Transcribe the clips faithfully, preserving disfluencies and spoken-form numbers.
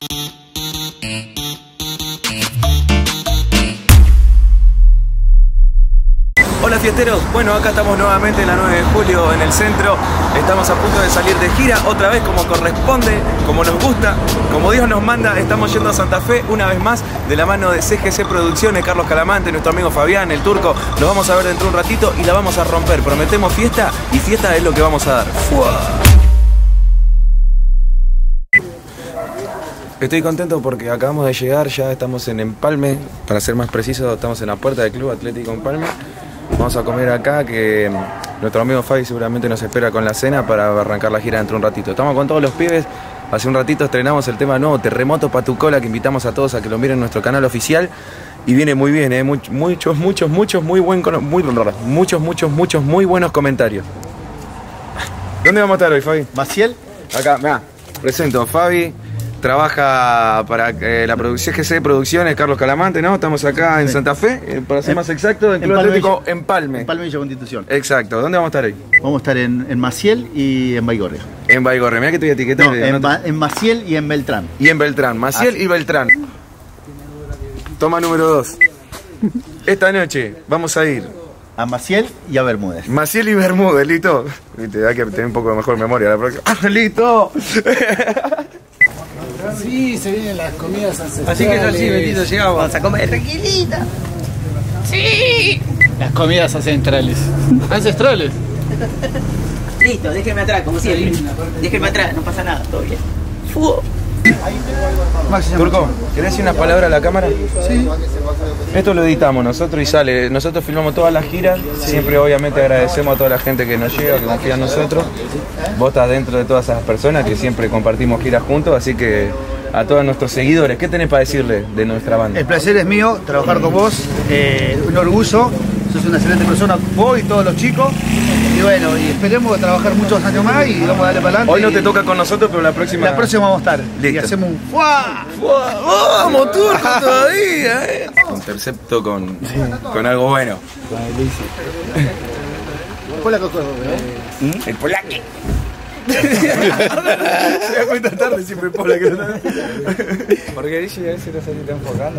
Hola fiesteros, bueno acá estamos nuevamente en la nueve de julio en el centro. Estamos a punto de salir de gira, otra vez como corresponde, como nos gusta, como Dios nos manda. Estamos yendo a Santa Fe una vez más de la mano de C G C Producciones, Carlos Calamante, nuestro amigo Fabián, el turco. Lo vamos a ver dentro de un ratito y la vamos a romper. Prometemos fiesta y fiesta es lo que vamos a dar. ¡Fua! Estoy contento porque acabamos de llegar, ya estamos en Empalme, para ser más preciso, estamos en la puerta del Club Atlético Empalme. Vamos a comer acá, que nuestro amigo Fabi seguramente nos espera con la cena para arrancar la gira dentro de un ratito. Estamos con todos los pibes, hace un ratito estrenamos el tema nuevo, Terremoto Pa' Tu Cola, que invitamos a todos a que lo miren en nuestro canal oficial. Y viene muy bien, ¿eh? Muchos, muchos, muchos, muchos, muy buen, muy, muchos, muchos, muchos, muy buenos comentarios. ¿Dónde vamos a estar hoy, Fabi? Maciel. Acá, mirá, presento, Fabi. Trabaja para eh, la producción G C Producciones, Carlos Calamante, ¿no? Estamos acá en sí. Santa Fe, eh, para ser en, más exacto, en Club Atlético Empalme. Empalme Villa Constitución. Exacto. ¿Dónde vamos a estar hoy? Vamos a estar en, en Maciel y en Baigorria. En Baigorria, mirá que te voy a etiquetar. No, en, Ma en Maciel y en Beltrán. Y en Beltrán, Maciel ah. y Beltrán. Toma número dos. Esta noche vamos a ir a Maciel y a Bermúdez. Maciel y Bermúdez, listo. Te da que tener un poco de mejor memoria la próxima. ¡Ah, listo! Sí, se vienen las comidas ancestrales. Así que es así, Betito, llegamos. Vamos a comer tranquilita. Sí. Las comidas ancestrales. ¿Ancestrales? Listo, déjenme atrás, como siempre. Déjenme atrás, no pasa nada, todo bien. Fugo. Turco, ¿querés decir unas palabras a la cámara? Sí. Esto lo editamos nosotros y sale. Nosotros filmamos todas las giras. Sí. Siempre obviamente agradecemos a toda la gente que nos llega, que confía en nosotros. Vos estás dentro de todas esas personas que siempre compartimos giras juntos, así que a todos nuestros seguidores, ¿qué tenés para decirle de nuestra banda? El placer es mío trabajar con vos, eh, un orgullo, sos una excelente persona, vos y todos los chicos. Y bueno, y esperemos trabajar muchos años más y vamos a darle para adelante. Hoy no y... te toca con nosotros, pero la próxima... La próxima vamos a estar. Listo. Y hacemos un ¡fuá! ¡Fuá! ¡Vamos, Turco, todavía! Eh. Intercepto con, sí. con algo bueno. Polaco, ¿eh? ¿Mm? El polaque. Se da cuenta tarde siempre el polaque. Porque dice a veces no se está enfocando.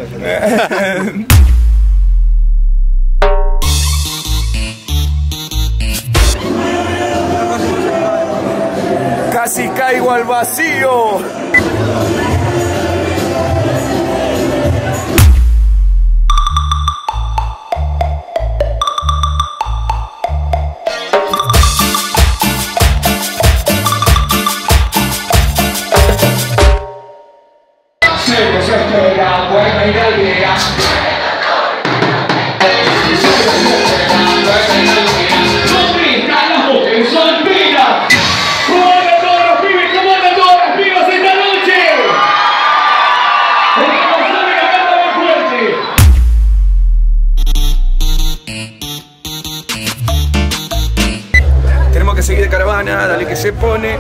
Casi caigo al vacío. Se desespera, buena idea. Tenemos que seguir de caravana, dale que se pone.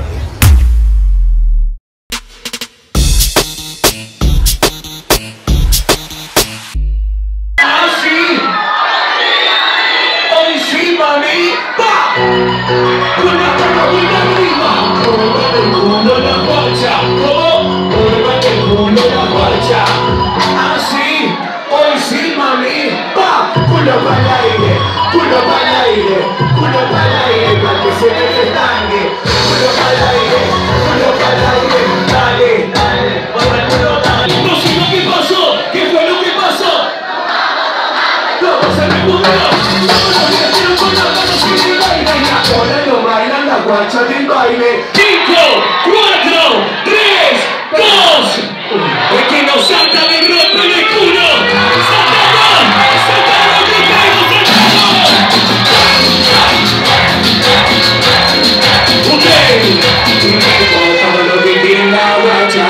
Culo para el aire, culo para el aire, culo para el aire, para que se me restangue. Culo para el aire, culo para el aire, dale, dale, para el culo, dale. No sé lo que pasó, ¿qué fue lo que pasó? Todo se recuperó, todos los días quiero con las manos y el baile. Y ahora no bailan la guacha del baile. Cinco, cuatro, tres, dos. Es que nos salta de roto en el culo. ¡Saltamos! ¡Saltamos! Todo lo que tiene la guacha,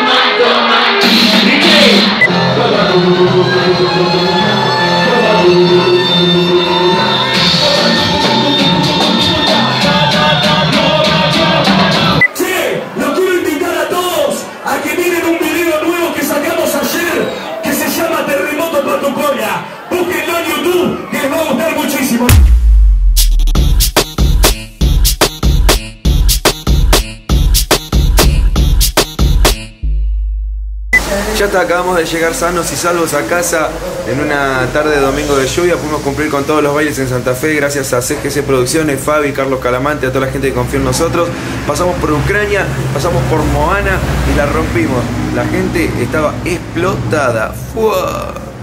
che, lo quiero invitar a todos a que miren un video nuevo que sacamos ayer que se llama Terremoto Pa' Tu Cola. Búsquenlo en YouTube que les va a gustar muchísimo. Ya está, acabamos de llegar sanos y salvos a casa en una tarde de domingo de lluvia. Pudimos cumplir con todos los bailes en Santa Fe gracias a C G C Producciones, Fabi, Carlos Calamante, a toda la gente que confió en nosotros. Pasamos por Ucrania, pasamos por Moana y la rompimos. La gente estaba explotada. ¡Fua!